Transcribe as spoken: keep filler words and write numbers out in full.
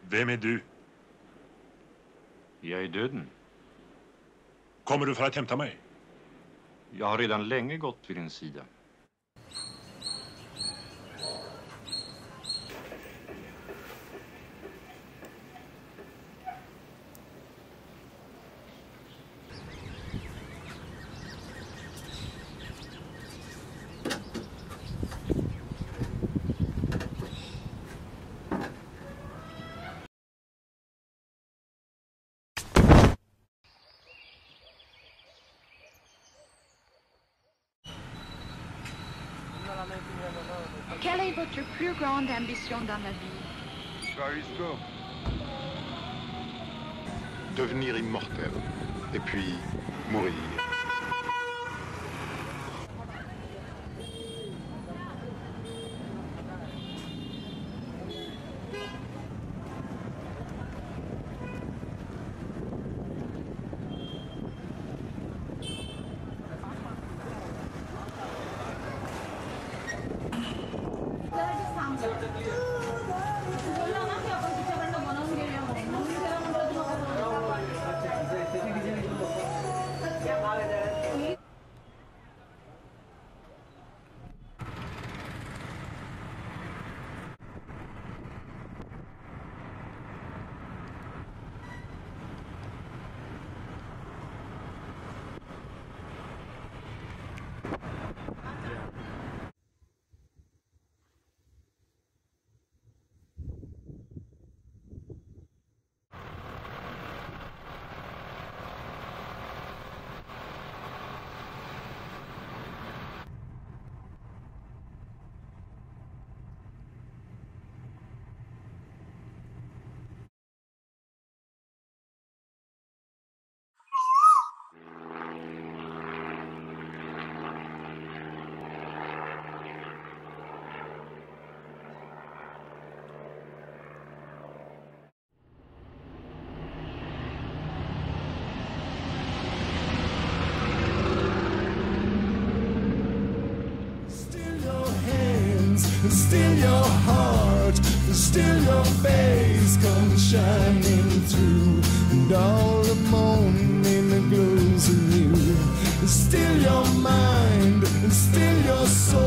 Vem är du? Jag är döden. Kommer du för att hämta mig? Jag har redan länge gått vid din sida. Quelle est votre plus grande ambition dans la vie? Devenir immortel. Et puis mourir. Still your heart, still your face comes shining through, and all the morning glows anew. Still your mind, and still your soul.